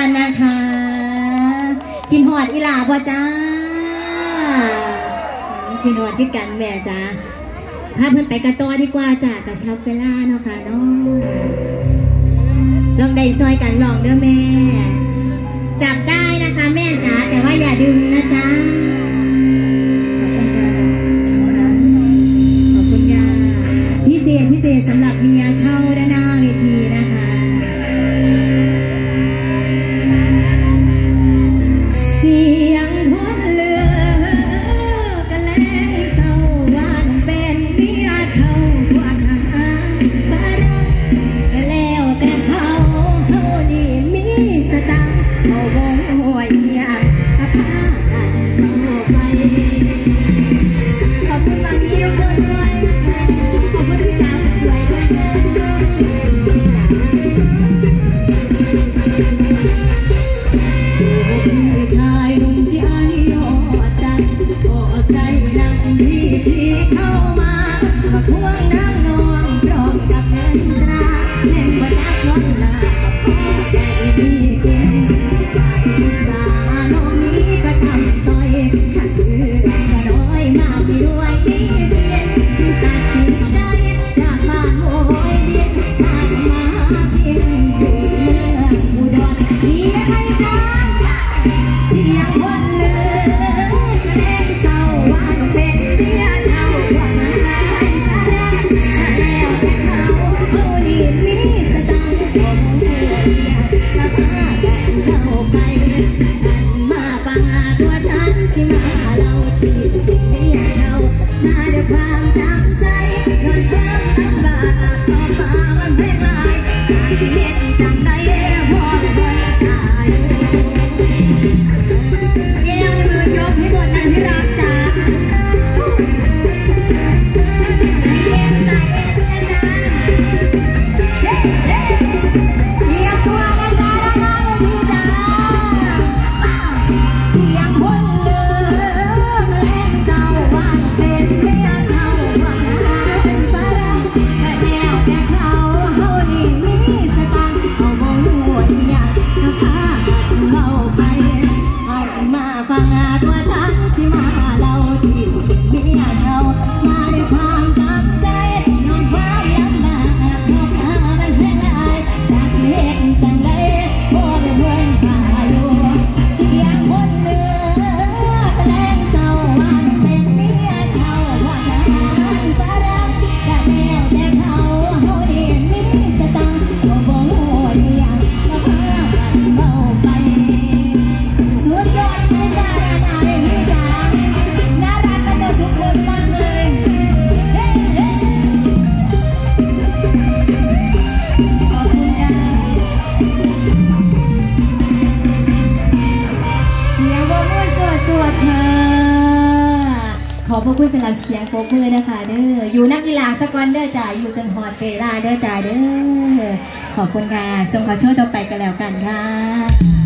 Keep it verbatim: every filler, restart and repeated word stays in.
นะคะกินหอดอีหลาบ่จ้ากินหอดที่กันแม่จ้าพาเพื่อนไปกระตัวดีกว่าจ้ากระชับเวลาเนาะค่ะน้องลองได้ซอยกันลองเด้อแม่จับได้นะคะแม่จ๋าแต่ว่าอย่าดึงนะจ๊ะขอบคุณค่ะพิเศษพิเศษสำหรับเมียเช่าด้านหน้าเวทีนะคะเสียงพ้นเรือกันแรงเศร้าว่าน้องเป็นเมียเช่ากว่าทางฟ้ารักแล้วแต่เขาเขาดีมีสตังค์เขาบอกว่าอยากกับพากันเข้าไปขอบคุณบางทีทุกคนด้วยขอบคุณพี่สาวสวยด้วยนะพี่ชายหนุ่มที่อ้ายยอดดังอดใจนั่งที่ที่เข้ามามาทวงนางนองพร้อมกับเงินตราแห่งบรรดาคนลาพ่อใจดีกินการศึกษาน้องนี้ก็ทำต่อยขัดเชือกก็น้อยมากไม่ด้วยที่เสียนจึงตัดสินใจจากบ้านโอยเบียนมาทำมากินอยู่เมืองอุดรมีอะไรจ้าเสียงคนเลือแสดงเศร้าว่าต้องเป็นเมียเช่ากว่ามาให้ตาแล้วแต่เขาเขาดีมีสตังค์ผมอยากจะพากันเข้าไปหันมาฟังตัวฉันสิมาเล่าที่เป็นเมียเช่ามาด้วยความตั้งใจนอนเพิ่มลำบากต่อฟ้ามันไม่ลายการที่เห็นจังได้พอเพิ่นตายเยี่ยมมือยกให้หมดนั้นที่รักจ้าเยี่ยมใจเองนะจ๊ะเฮ้เฮ้เยี่ยมตัวกันจ้าด้านหน้าเลยจ้าเสียงคนเลือแมลงเศร้าว่าเป็นเมียเช่าว่าเป็นฝรั่งแต่แนวแต่เขาเขาดีมีสตังค์เขาบอกว่าอยากจะพากันเข้าไปหันมาฟังตัวฉันสิมาเล่าที่เป็นเมียเช่ามาด้วยความตั้งใจนอนความลำบากเพราะพามันแพงหลายจากเหตุจังได้พอได้เงินพาอยู่เสียงคนเลือแสดงเศร้าว่าเป็นเมียเช่าว่าทหารฝรั่งแต่แนวแต่เขาเขาดีมีสตังค์เขาบอกว่าอยากจะพากันเข้าไปสุดยอดเลยจ้าหน้าเวทีจ้าน่ารักกันหมดทุกคนมากเลยเฮ้เฮ้ขอบคุณค่ะเสียงโบมือสวดสวดค่ะขอบพระคุณสำหรับเสียงโบมือนะคะเด้ออยู่นักกีฬาสกอนเด้อจ้าอยู่จนหอดเตล่าเด้อจ้าเด้อขอบคุณค่ะส่งขอโชว์ต่อไปกันแล้วกันค่ะ